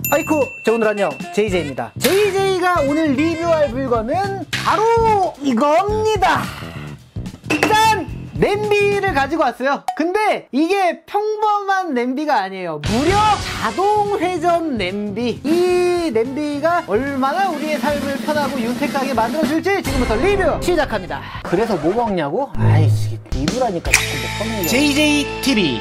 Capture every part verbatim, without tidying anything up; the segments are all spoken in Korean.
아이쿠, 저 오늘 안녕, 제이제이입니다. 제이제이가 오늘 리뷰할 물건은 바로 이겁니다. 짠! 냄비를 가지고 왔어요. 근데 이게 평범한 냄비가 아니에요. 무려 자동 회전 냄비. 이 냄비가 얼마나 우리의 삶을 편하고 윤택하게 만들어줄지 지금부터 리뷰 시작합니다. 그래서 뭐 먹냐고? 아이씨, 리뷰라니까 자꾸 뭐 먹는 제이제이 티비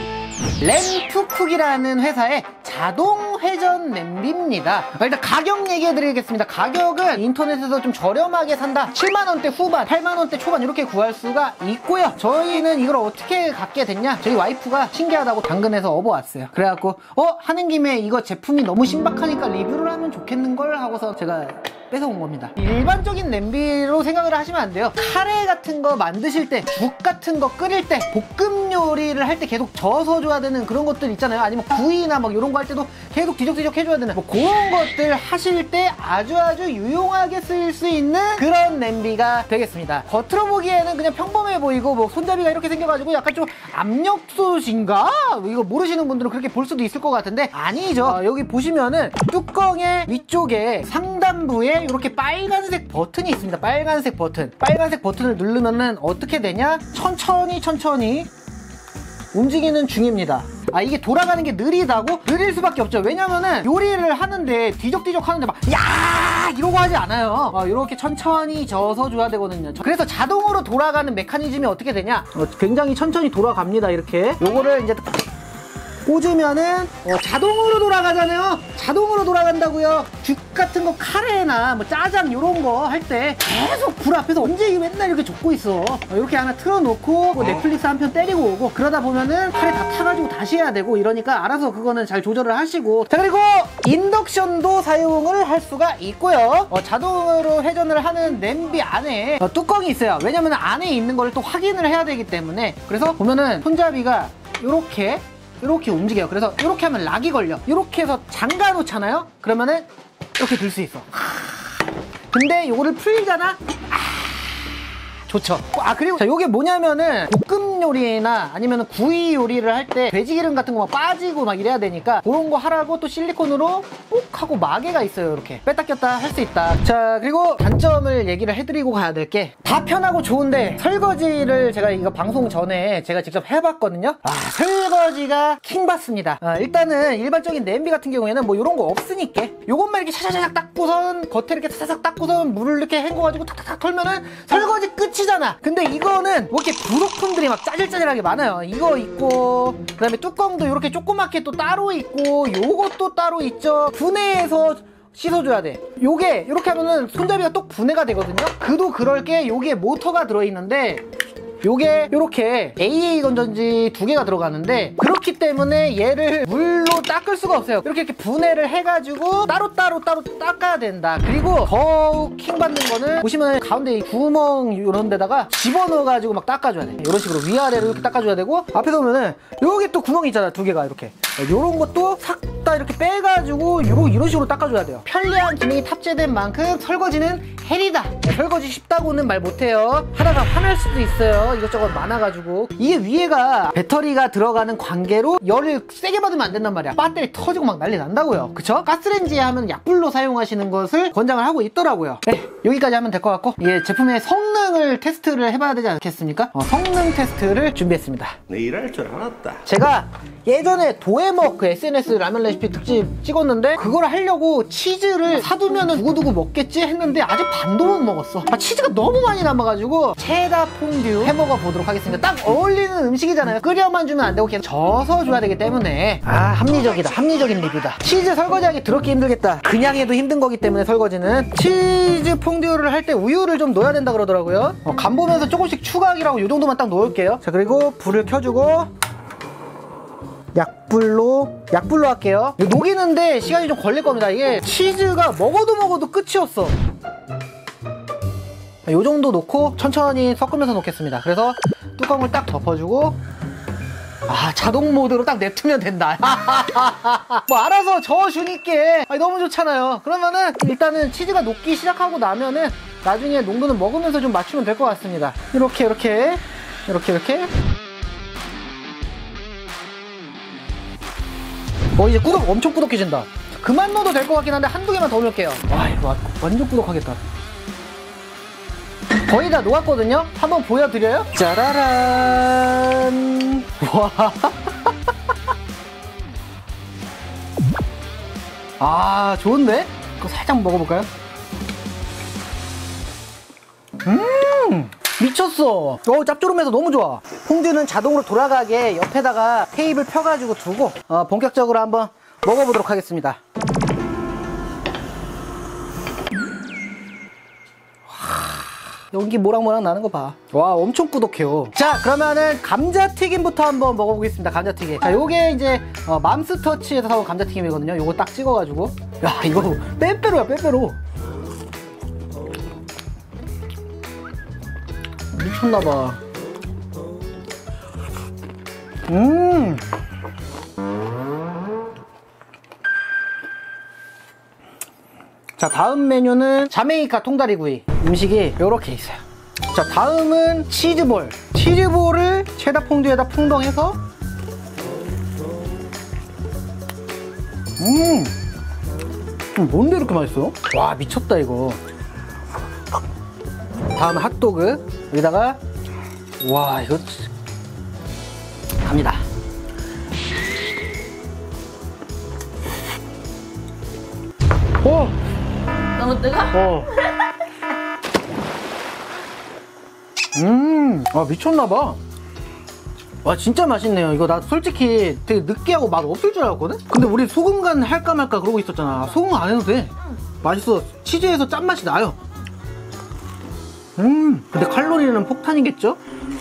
램프쿡이라는 회사의 자동 회전 냄비입니다. 일단 가격 얘기해 드리겠습니다. 가격은 인터넷에서 좀 저렴하게 산다, 칠만 원대 후반, 팔만 원대 초반 이렇게 구할 수가 있고요. 저희는 이걸 어떻게 갖게 됐냐, 저희 와이프가 신기하다고 당근에서 업어왔어요. 그래갖고 어? 하는 김에 이거 제품이 너무 신박하니까 리뷰를 하면 좋겠는걸 하고서 제가 뺏어온 겁니다. 일반적인 냄비로 생각을 하시면 안 돼요. 카레 같은 거 만드실 때, 죽 같은 거 끓일 때, 볶음 요리를 할 때 계속 저어서 줘야 되는 그런 것들 있잖아요. 아니면 구이나 막 이런 거 할 때도 계속 뒤적뒤적 해줘야 되는 뭐 그런 것들 하실 때 아주 아주 유용하게 쓰일 수 있는 그런 냄비가 되겠습니다. 겉으로 보기에는 그냥 평범해 보이고 뭐 손잡이가 이렇게 생겨가지고 약간 좀 압력솥인가? 이거 모르시는 분들은 그렇게 볼 수도 있을 것 같은데 아니죠. 어, 여기 보시면은 뚜껑의 위쪽에 상단부에 이렇게 빨간색 버튼이 있습니다. 빨간색 버튼. 빨간색 버튼을 누르면은 어떻게 되냐? 천천히 천천히 움직이는 중입니다. 아, 이게 돌아가는 게 느리다고? 느릴 수밖에 없죠. 왜냐면은 요리를 하는데 뒤적뒤적 하는데 막 야 이러고 하지 않아요. 어, 이렇게 천천히 저어서 줘야 되거든요. 그래서 자동으로 돌아가는 메커니즘이 어떻게 되냐, 어, 굉장히 천천히 돌아갑니다. 이렇게 요거를 이제 꽂으면은 어, 자동으로 돌아가잖아요. 자동으로 돌아간다고요. 죽 같은 거, 카레나 뭐 짜장 이런 거 할 때 계속 불 앞에서 언제 맨날 이렇게 젓고 있어. 어, 이렇게 하나 틀어놓고 뭐 넷플릭스 한 편 때리고 오고 그러다 보면은 카레 다 타가지고 다시 해야 되고 이러니까 알아서 그거는 잘 조절을 하시고. 자, 그리고 인덕션도 사용을 할 수가 있고요. 어, 자동으로 회전을 하는 냄비 안에 어, 뚜껑이 있어요. 왜냐면 안에 있는 걸 또 확인을 해야 되기 때문에. 그래서 보면은 손잡이가 이렇게 이렇게 움직여요. 그래서 이렇게 하면 락이 걸려. 이렇게 해서 잠가 놓잖아요. 그러면은 이렇게 들 수 있어. 근데 요거를 풀잖아. 좋죠. 아, 그리고 자, 요게 뭐냐면은 볶음 요리나 아니면 구이 요리를 할 때 돼지기름 같은 거 막 빠지고 막 이래야 되니까 그런 거 하라고 또 실리콘으로 뽁 하고 마개가 있어요. 이렇게 뺐다 꼈다 할 수 있다. 자, 그리고 단점을 얘기를 해드리고 가야 될 게, 다 편하고 좋은데 설거지를 제가 이거 방송 전에 제가 직접 해봤거든요. 아, 설거지가 킹받습니다. 아, 일단은 일반적인 냄비 같은 경우에는 뭐 이런 거 없으니까 요것만 이렇게 샤샤샥 닦고선 겉에 이렇게 사사삭 닦고선 물을 이렇게 헹궈가지고 탁탁탁 털면은 설거지 끝이 잖아. 근데 이거는 뭐 이렇게 부속품들이 막 짜질짜질하게 많아요. 이거 있고 그 다음에 뚜껑도 이렇게 조그맣게 또 따로 있고 요것도 따로 있죠. 분해해서 씻어줘야 돼. 요게 이렇게 하면은 손잡이가 또 분해가 되거든요. 그도 그럴 게 요게 모터가 들어있는데 요게 요렇게 에이에이 건전지 두 개가 들어가는데, 그렇기 때문에 얘를 물로 닦을 수가 없어요. 이렇게 이렇게 분해를 해가지고 따로따로 따로 닦아야 된다. 그리고 더욱 킹받는 거는 보시면 가운데 이 구멍 이런 데다가 집어넣어가지고 막 닦아줘야 돼. 이런 식으로 위아래로 이렇게 닦아줘야 되고, 앞에서 보면은 여기 또 구멍이 있잖아, 두 개가 이렇게. 요런 것도 싹 다 이렇게 빼가지고 요런, 이런 식으로 닦아줘야 돼요. 편리한 기능이 탑재된 만큼 설거지는 헬이다. 설거지 쉽다고는 말 못해요. 하다가 화날 수도 있어요. 이것저것 많아가지고. 이게 위에가 배터리가 들어가는 관계로 열을 세게 받으면 안 된단 말이야. 배터리 터지고 막 난리 난다고요. 그쵸? 가스레인지에 하면 약불로 사용하시는 것을 권장을 하고 있더라고요. 네, 여기까지 하면 될 것 같고, 이 제품의 성능을 테스트를 해봐야 되지 않겠습니까? 어, 성능 테스트를 준비했습니다. 내 일할 줄 알았다. 제가 예전에 도에먹 그 에스엔에스 라면 레시피 특집 찍었는데, 그걸 하려고 치즈를 사두면은 두고두고 먹겠지 했는데 아직 반도 못 먹었어. 아, 치즈가 너무 많이 남아가지고 체다 퐁듀 해먹어 보도록 하겠습니다. 딱 어울리는 음식이잖아요. 끓여만 주면 안 되고 계속 저어서 줘야 되기 때문에. 아, 합리적이다. 합리적인 리뷰다. 치즈 설거지하기 더럽게 힘들겠다. 그냥 해도 힘든 거기 때문에 설거지는. 치즈 퐁듀를 할 때 우유를 좀 넣어야 된다 그러더라고요. 어, 간 보면서 조금씩 추가하기라고 이 정도만 딱 넣을게요. 자, 그리고 불을 켜주고 약불로 약불로 할게요. 녹이는데 시간이 좀 걸릴 겁니다. 이게 치즈가 먹어도 먹어도 끝이 없어. 요 정도 놓고 천천히 섞으면서 놓겠습니다. 그래서 뚜껑을 딱 덮어주고, 아, 자동 모드로 딱 냅두면 된다. 뭐 알아서 저어주니까 아니, 너무 좋잖아요. 그러면은 일단은 치즈가 녹기 시작하고 나면은 나중에 농도는 먹으면서 좀 맞추면 될 것 같습니다. 이렇게 이렇게 이렇게 이렇게. 어, 이제 꾸덕 엄청 꾸덕해진다. 그만 넣어도 될 것 같긴 한데 한두 개만 더 넣을게요. 와, 이거 완전 꾸덕하겠다. 거의 다 녹았거든요? 한번 보여드려요? 짜라란. 와. 아, 좋은데? 이거 살짝 먹어볼까요? 음, 미쳤어. 어, 짭조름해서 너무 좋아. 퐁듀는 자동으로 돌아가게 옆에다가 테이블 펴가지고 두고 어, 본격적으로 한번 먹어보도록 하겠습니다. 연기 모락모락 나는 거 봐. 와, 엄청 꾸덕해요. 자, 그러면은 감자튀김부터 한번 먹어보겠습니다. 감자튀김. 자, 요게 이제 어, 맘스터치에서 사온 감자튀김이거든요. 요거 딱 찍어가지고. 야, 이거 빼빼로야, 빼빼로. 미쳤나봐. 음. 자, 다음 메뉴는 자메이카 통다리구이. 음식이 요렇게 있어요. 자, 다음은 치즈볼. 치즈볼을 체다 퐁듀에다 풍덩해서 음, 뭔데 이렇게 맛있어요? 와, 미쳤다 이거. 다음 핫도그 여기다가, 와, 이거 갑니다. 오! 너무 뜨거? 어. 음, 아, 미쳤나봐. 와, 진짜 맛있네요. 이거 나 솔직히 되게 느끼하고 맛 없을 줄 알았거든? 근데 우리 소금 간 할까 말까 그러고 있었잖아. 소금 안 해도 돼. 맛있어. 치즈에서 짠맛이 나요. 음, 근데 칼로리는 폭탄이겠죠?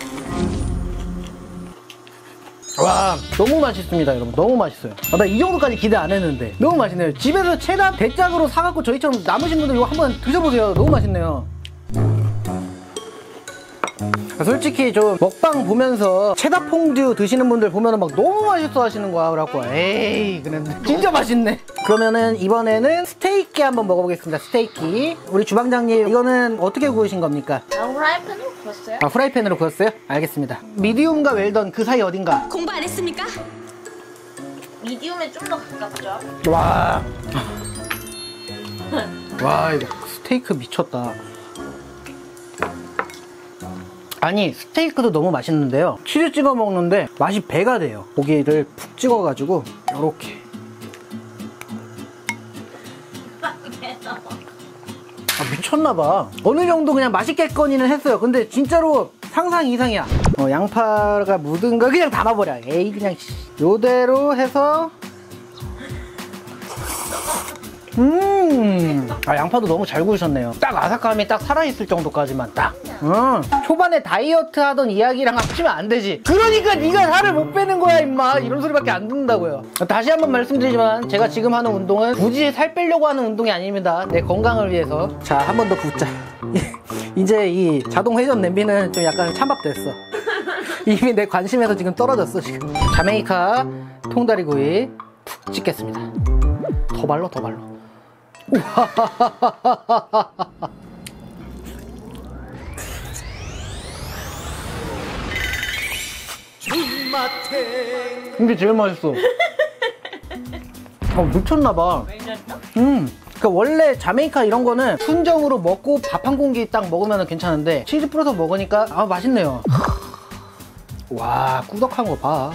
와, 너무 맛있습니다, 여러분. 너무 맛있어요. 아, 나 이 정도까지 기대 안 했는데 너무 맛있네요. 집에서 체다 대짝으로 사갖고 저희처럼 남으신 분들 이거 한번 드셔보세요. 너무 맛있네요. 솔직히 저 먹방 보면서 체다 퐁듀 드시는 분들 보면은 막 너무 맛있어 하시는 거야. 그래갖고 에이, 그랬는데 진짜 맛있네. 그러면은 이번에는 스테이키 한번 먹어보겠습니다. 스테이키. 우리 주방장님, 이거는 어떻게 구우신 겁니까? 아, 후라이팬으로 구웠어요? 아, 프라이팬으로 구웠어요? 알겠습니다. 미디움과 웰던 그 사이 어딘가? 공부 안 했습니까? 미디움에 좀 더 가깝죠? 와. 와, 이거 스테이크 미쳤다. 아니, 스테이크도 너무 맛있는데요, 치즈 찍어 먹는데 맛이 배가 돼요. 고기를 푹 찍어가지고 요렇게. 아, 미쳤나봐. 어느 정도 그냥 맛있겠거니는 했어요. 근데 진짜로 상상 이상이야. 어, 양파가 묻은 거 그냥 담아버려. 에이, 그냥 요대로 해서. 음, 아, 양파도 너무 잘 구우셨네요. 딱 아삭함이 딱 살아있을 정도까지만 딱. 음, 초반에 다이어트 하던 이야기랑 합치면 안 되지. 그러니까 네가 살을 못 빼는 거야 임마. 이런 소리밖에 안 듣는다고요. 다시 한번 말씀드리지만 제가 지금 하는 운동은 굳이 살 빼려고 하는 운동이 아닙니다. 내 건강을 위해서. 자, 한 번 더 붓자. 이제 이 자동 회전 냄비는 좀 약간 찬밥됐어. 이미 내 관심에서 지금 떨어졌어 지금. 자메이카 통다리구이 푹 찍겠습니다. 더 발로, 더 발로. 이게 제일 맛있어. 어, 미쳤나봐. 음, 그러니까 원래 자메이카 이런 거는 순정으로 먹고 밥 한 공기 딱 먹으면 괜찮은데 치즈 뿌려서 먹으니까 아, 맛있네요. 와, 꾸덕한 거 봐.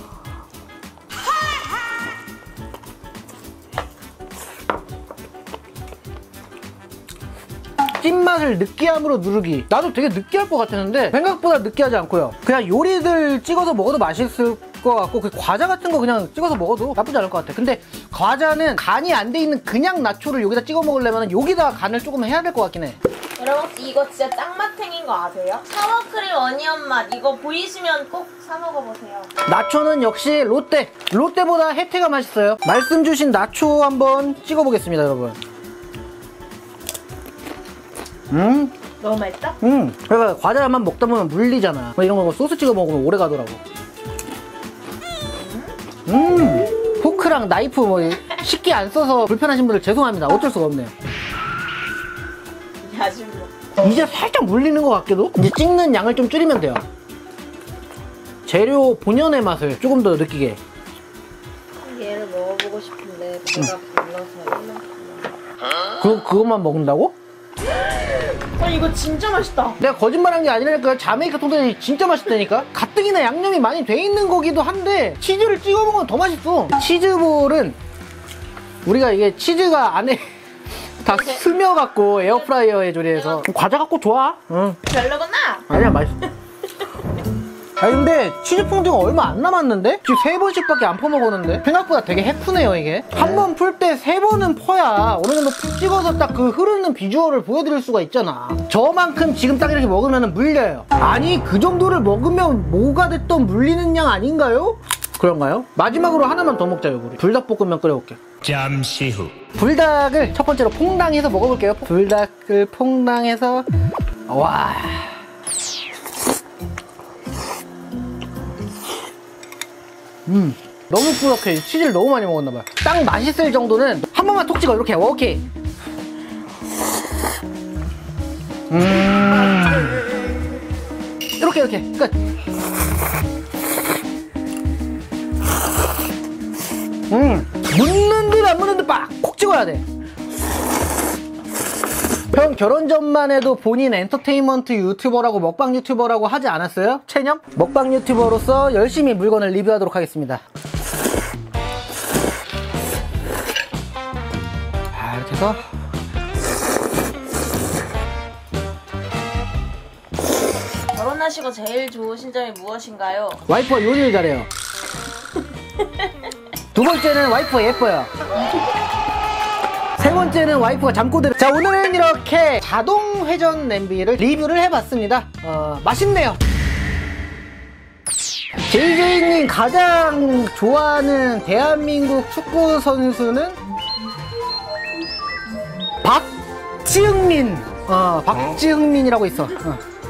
찐맛을 느끼함으로 누르기. 나도 되게 느끼할 것 같았는데 생각보다 느끼하지 않고요. 그냥 요리들 찍어서 먹어도 맛있을 것 같고, 그 과자 같은 거 그냥 찍어서 먹어도 나쁘지 않을 것 같아. 근데 과자는 간이 안 돼 있는 그냥 나초를 여기다 찍어 먹으려면 여기다 간을 조금 해야 될 것 같긴 해. 여러분, 이거 진짜 짱맛탱인 거 아세요? 사워크림 어니언 맛. 이거 보이시면 꼭 사 먹어보세요. 나초는 역시 롯데. 롯데보다 혜태가 맛있어요. 말씀 주신 나초 한번 찍어 보겠습니다, 여러분. 음, 너무 맛있다? 음, 그러니까 과자만 먹다 보면 물리잖아. 뭐 이런 거 소스 찍어 먹으면 오래 가더라고. 음, 포크랑 나이프 뭐 식기 안 써서 불편하신 분들 죄송합니다. 어쩔 수가 없네요. 야식으로. 이제 살짝 물리는 것 같기도. 이제 찍는 양을 좀 줄이면 돼요. 재료 본연의 맛을 조금 더 느끼게. 얘를 먹어보고 싶은데 배가 불러서. 먹어보세요. 그, 그것만 먹는다고? 아 이거 진짜 맛있다. 내가 거짓말한 게 아니라니까. 자메이카 통닭이 진짜 맛있다니까. 가뜩이나 양념이 많이 돼 있는 거기도 한데 치즈를 찍어 먹으면 더 맛있어. 치즈볼은 우리가 이게 치즈가 안에 다 스며갖고 에어프라이어에 조리해서 과자 갖고 좋아. 응. 별로구나. 아니야, 맛있어. 아니 근데 치즈 퐁듀가 얼마 안 남았는데? 지금 세 번씩밖에 안 퍼먹었는데? 생각보다 되게 해프네요 이게. 한 번 풀 때 세 번은 퍼야 어느 정도 푹 찍어서 딱 그 흐르는 비주얼을 보여드릴 수가 있잖아. 저만큼 지금 딱 이렇게 먹으면 물려요. 아니 그 정도를 먹으면 뭐가 됐던 물리는 양 아닌가요? 그런가요? 마지막으로 하나만 더 먹자요 우리. 불닭볶음면 끓여볼게요. 잠시 후 불닭을 첫 번째로 퐁당해서 먹어볼게요. 불닭을 퐁당해서. 와. 음 너무 꾸덕해. 치즈를 너무 많이 먹었나봐요. 딱 맛있을 정도는 한 번만 톡 찍어. 이렇게. 오케이. 음 이렇게 이렇게 끝. 음 묻는 듯 안 묻는 듯 빡 콕 찍어야 돼. 형 결혼 전만 해도 본인 엔터테인먼트 유튜버라고 먹방 유튜버라고 하지 않았어요? 체념? 먹방 유튜버로서 열심히 물건을 리뷰하도록 하겠습니다. 자, 이렇게 해서 결혼하시고 제일 좋으신 점이 무엇인가요? 와이프가 요리를 잘해요. 두 번째는 와이프가 예뻐요. 세 번째는 와이프가 잠꼬대를. 자, 오늘은 이렇게 자동 회전 냄비를 리뷰를 해봤습니다. 어, 맛있네요. 제이제이님 가장 좋아하는 대한민국 축구 선수는 박지흥민. 어, 박지흥민이라고 있어. 어.